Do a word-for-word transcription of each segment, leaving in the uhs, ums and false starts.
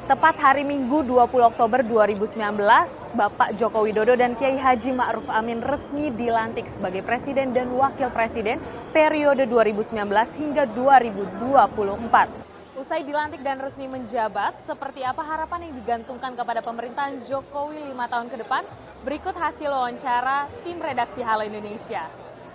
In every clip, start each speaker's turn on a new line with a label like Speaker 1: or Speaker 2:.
Speaker 1: Tepat hari Minggu dua puluh Oktober dua ribu sembilan belas, Bapak Joko Widodo dan Kiai Haji Ma'ruf Amin resmi dilantik sebagai Presiden dan Wakil Presiden periode dua ribu sembilan belas hingga dua ribu dua puluh empat. Usai dilantik dan resmi menjabat, seperti apa harapan yang digantungkan kepada pemerintahan Jokowi lima tahun ke depan? Berikut hasil wawancara tim redaksi Halo Indonesia.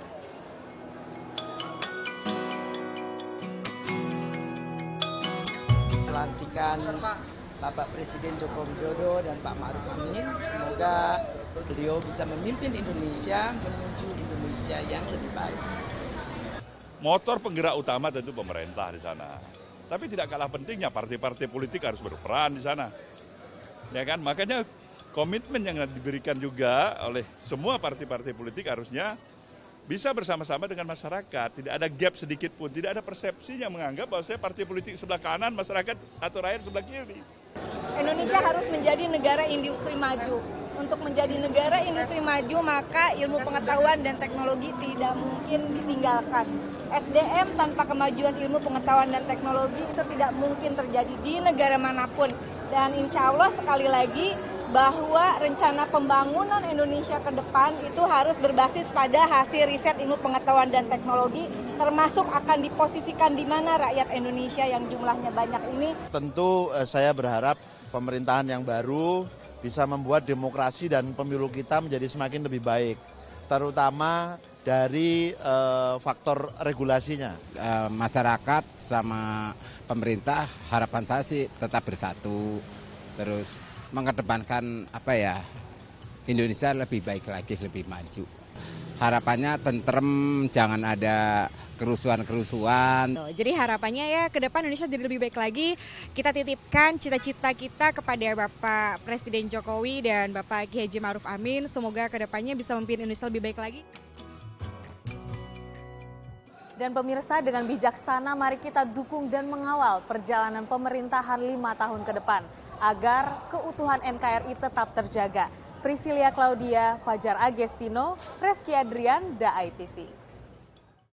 Speaker 2: Pelantikan Bapak Presiden Joko Widodo dan Pak Ma'ruf Amin, semoga beliau bisa memimpin Indonesia menuju Indonesia yang lebih baik.
Speaker 3: Motor penggerak utama tentu pemerintah di sana. Tapi tidak kalah pentingnya partai-partai politik harus berperan di sana. Ya kan? Makanya komitmen yang diberikan juga oleh semua partai-partai politik harusnya bisa bersama-sama dengan masyarakat. Tidak ada gap sedikit pun, tidak ada persepsi yang menganggap bahwa saya partai politik sebelah kanan, masyarakat atau rakyat sebelah kiri.
Speaker 4: Indonesia harus menjadi negara industri maju. Untuk menjadi negara industri maju, maka ilmu pengetahuan dan teknologi tidak mungkin ditinggalkan. S D M tanpa kemajuan ilmu pengetahuan dan teknologi itu tidak mungkin terjadi di negara manapun. Dan insya Allah sekali lagi bahwa rencana pembangunan Indonesia ke depan itu harus berbasis pada hasil riset ilmu pengetahuan dan teknologi, termasuk akan diposisikan di mana rakyat Indonesia yang jumlahnya banyak ini.
Speaker 5: Tentu eh, saya berharap pemerintahan yang baru bisa membuat demokrasi dan pemilu kita menjadi semakin lebih baik, terutama dari eh, faktor regulasinya.
Speaker 6: Eh, masyarakat sama pemerintah harapan saya sih tetap bersatu, terus mengedepankan apa ya, Indonesia lebih baik lagi, lebih maju. Harapannya tentrem, jangan ada kerusuhan-kerusuhan.
Speaker 7: Jadi harapannya ya ke depan Indonesia jadi lebih baik lagi. Kita titipkan cita-cita kita kepada Bapak Presiden Jokowi dan Bapak Kiai Haji Ma'ruf Amin. Semoga ke depannya bisa memimpin Indonesia lebih baik lagi.
Speaker 1: Dan pemirsa, dengan bijaksana mari kita dukung dan mengawal perjalanan pemerintahan lima tahun ke depan agar keutuhan N K R I tetap terjaga. Priscilia Claudia, Fajar Agestino, Reski Adrian, D A I T V.